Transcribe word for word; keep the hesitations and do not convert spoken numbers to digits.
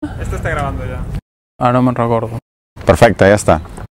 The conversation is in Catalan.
Esto está grabando ya. Ara no me'n recordo. Perfecte, ja està.